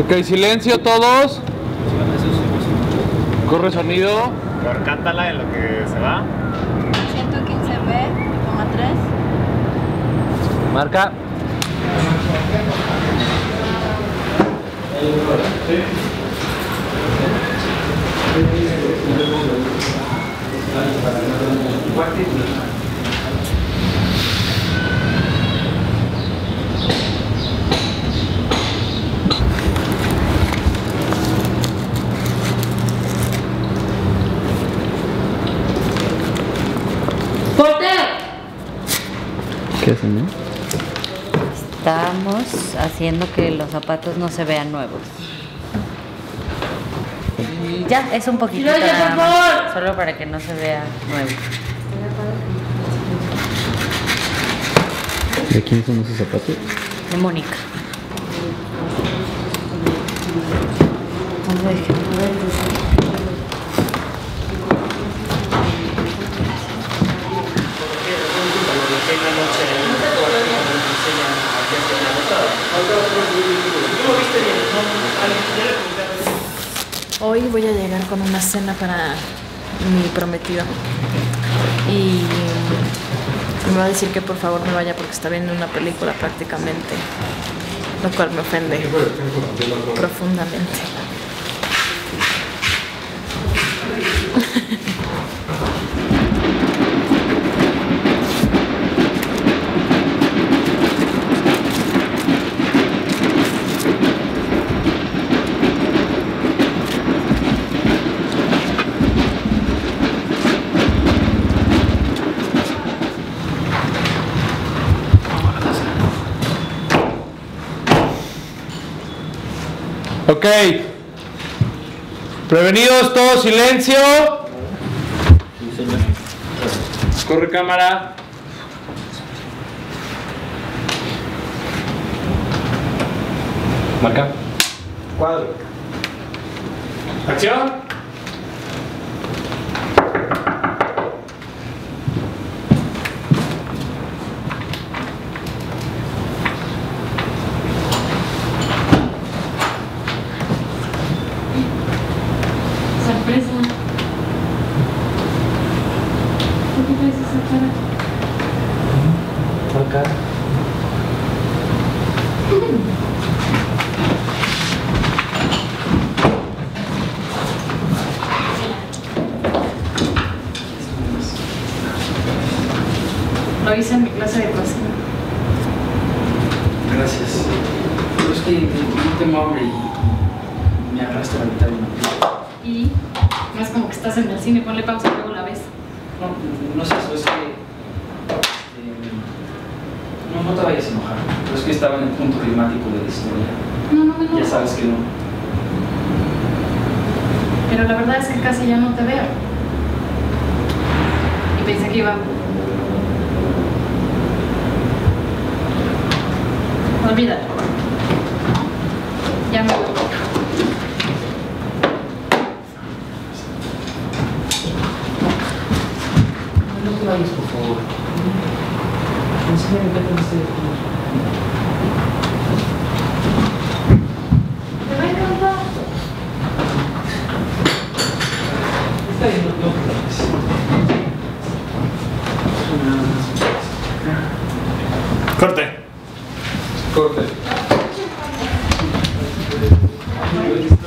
Ok, silencio todos. Corre sonido. Cántala en lo que se va. 115B,3. Marca. ¿Qué hacen, Estamos haciendo que los zapatos no se vean nuevos. Y ya, es un poquito nada más, solo para que no se vea nuevo. ¿De quién son esos zapatos? De Mónica. Hoy voy a llegar con una cena para mi prometido y me va a decir que por favor me vaya porque está viendo una película prácticamente, lo cual me ofende profundamente. Ok. Prevenidos todos, silencio. Sí, señor. Corre cámara. Marca. Cuadro. Acción. Sorpresa. ¿Por qué traes esa cara? Marca. Lo hice en mi clase de cocina. Gracias. Pero es que no tengo hambre y me arrastra a la mitad de una película. Y no es como que estás en el cine, ponle pausa y luego la ves. No es eso, es que... no te vayas a enojar. Pero es que estaba en el punto climático de la historia. No. Ya sabes que no. Pero la verdad es que casi ya no te veo. Y pensé que iba... Olvídalo. Ya me voy. No te vayas, por favor. Enséñame qué tenés de comer. Te va a encantar. Está bien, no te preocupes. Corte. Corte.